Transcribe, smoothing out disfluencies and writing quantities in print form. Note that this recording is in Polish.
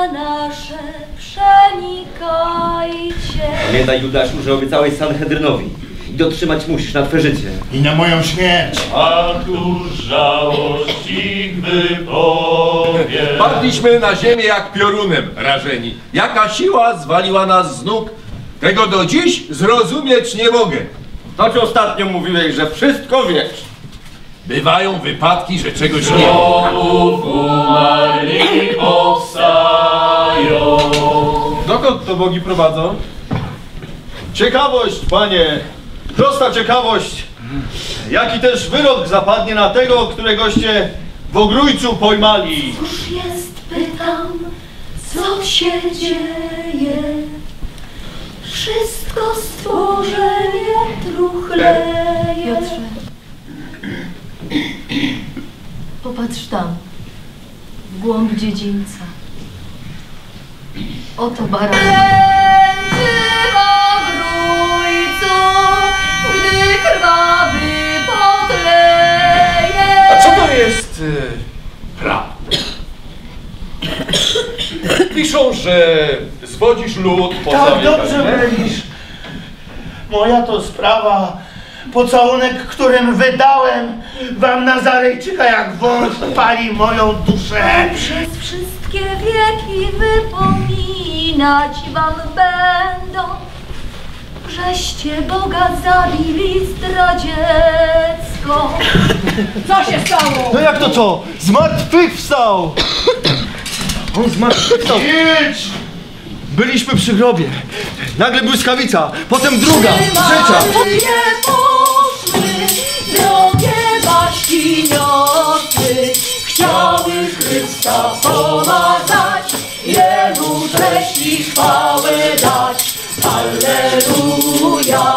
nasze przenikajcie. Pamiętaj, Judaszu, że obiecałeś Sanhedrynowi i dotrzymać musisz na twe życie. I na moją śmierć. A któż żałość ich wypowie? Padliśmy na ziemię jak piorunem rażeni. Jaka siła zwaliła nas z nóg? Tego do dziś zrozumieć nie mogę. To ci ostatnio mówiłeś, że wszystko wiesz. Bywają wypadki, że czegoś nie. Grobów umarli powstają. Dokąd to bogi prowadzą? Ciekawość, panie, prosta ciekawość. Jaki też wyrok zapadnie na tego, któregoście w ogrójcu pojmali? Cóż jest, pytam, co się dzieje? Wszystko stworzenie truchleje. Piotrze, popatrz tam, w głąb dziedzińca. Oto baran. Leży w ogrójcu, gdy krwawy potleje. A co to jest prawda? Piszą, że zwodzisz lud po Tak całej dobrze krainie. mylisz. Moja to sprawa. Pocałunek, którym wydałem wam Nazarejczyka jak wąż, pali moją duszę. Przez wszystkie wieki wypominać wam będą, żeście Boga zabili zdradziecko. Co się stało? No jak to co? Zmartwychwstał! On zmartwychwstał. Idź! Byliśmy przy grobie. Nagle błyskawica, potem druga, trzecia. Nie poszły drogie baśkinioty, chciały Chrysta pomazać, Jemu cześć i chwałę dać. Alleluja.